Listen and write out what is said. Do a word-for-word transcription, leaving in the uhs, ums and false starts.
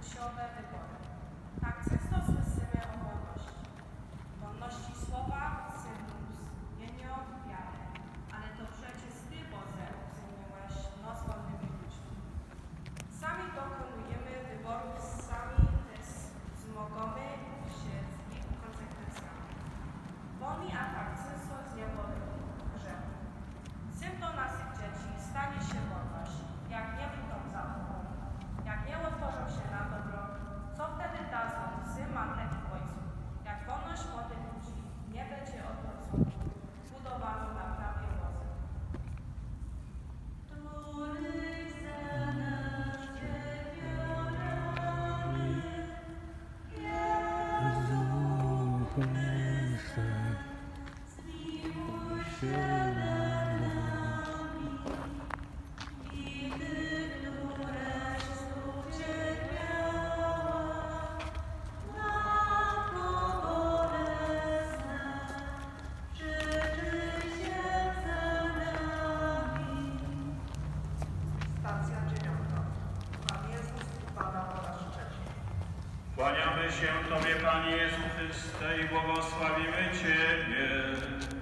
płciowe wybory. Tak często słyszymy o wolności. Wolności słowa, sumienia, wiary. Ale to przecież Ty, Boże, uczyniłeś nas wolnymi ludźmi. Sami dokonujemy wyborów, sami też zmagamy się z ich konsekwencjami. Wolni, a tak często zniewoleni grzechu. Czym do naszych dzieci stanie się wolność, jak nie wyjdą za Bogiem, jak nie otworzą się na dobro, co wtedy dadzą syn matek i ojców, jak wolność młodych ludzi nie będzie odwrócona, budowaną na prawie Bożym. Który za nas Ciebie rany, Jezu Chryste, zmiłuj się nad nami i Ty, któreś znów cierpiała, matko bolesna, przyczyń się za nami. Stacja dziewiąta. Pan Jezus upada po raz trzeci. Kłaniamy się Tobie, Panie Jezu Chryste, i błogosławimy Ciebie.